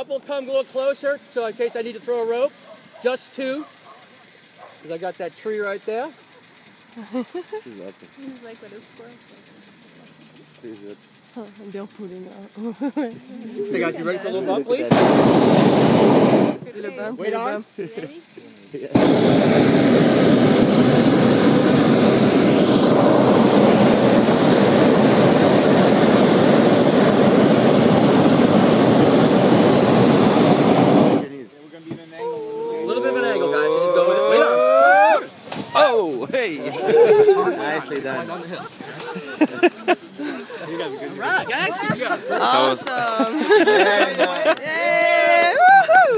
couple come a little closer, so in case I need to throw a rope. Just 2. Because I got that tree right there. He's like what is squirrel. They'll put it out. So guys, you ready for a little bump, please? Wait on. Ready? Oh, hey! Nicely done. Alright, guys, good job. Awesome. Yeah,